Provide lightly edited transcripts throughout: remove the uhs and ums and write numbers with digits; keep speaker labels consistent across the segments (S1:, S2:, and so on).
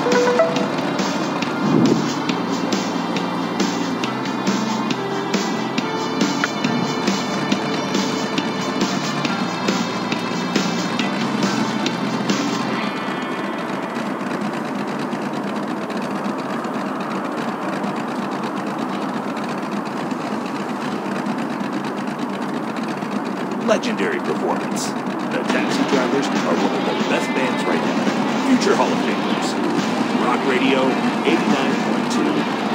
S1: Legendary performance. The Taxi Drivers are one of the best bands right now. Future Hall of Famers. Rock Radio 89.2.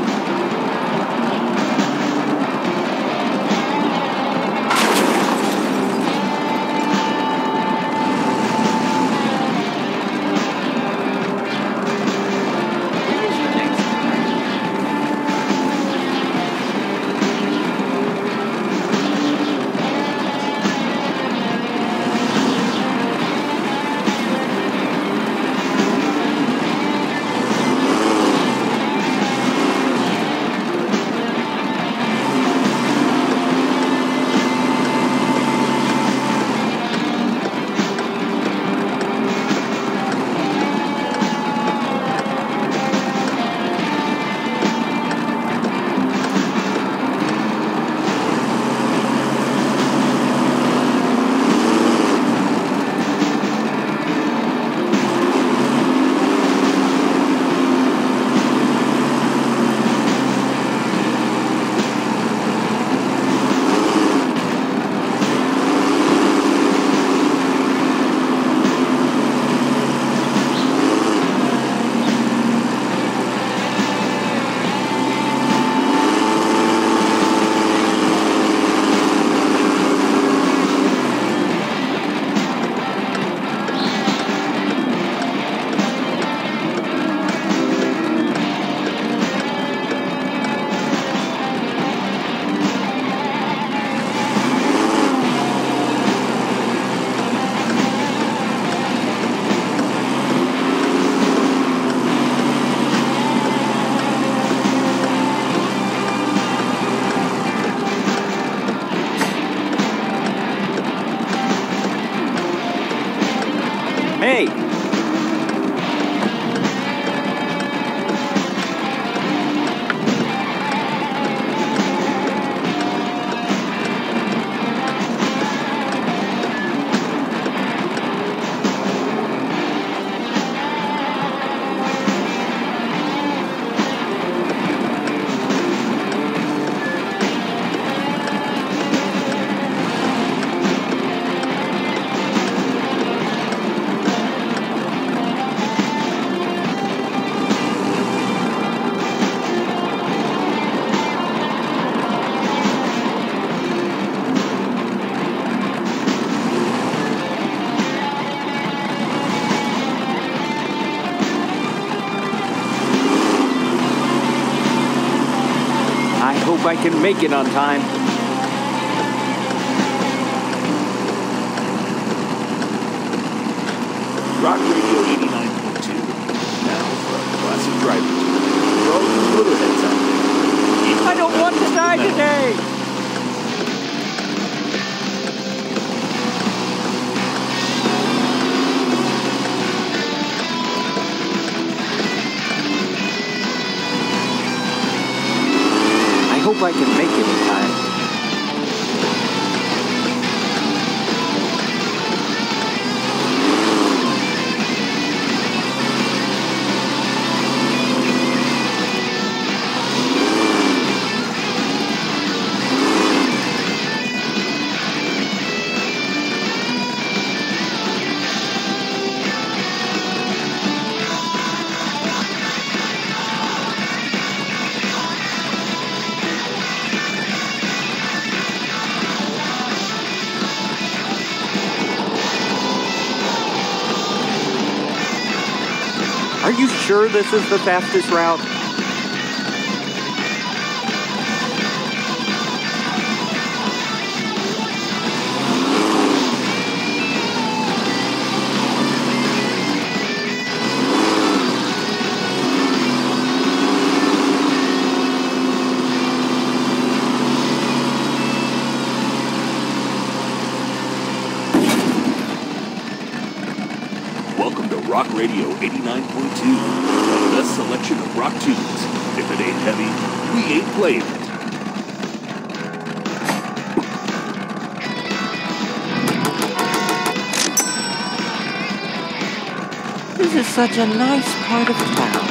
S2: Hey! I hope I can make it on time.
S1: Rock Radio 89.2. Now for a classic driver. For all you motorheads out there.
S2: I don't want to die today! I hope I can make it in time. Are you sure this is the fastest route?
S1: Welcome to Rock Radio 89.2. The best selection of rock tunes. If it ain't heavy, we ain't playing it.
S2: This is such a nice part of town.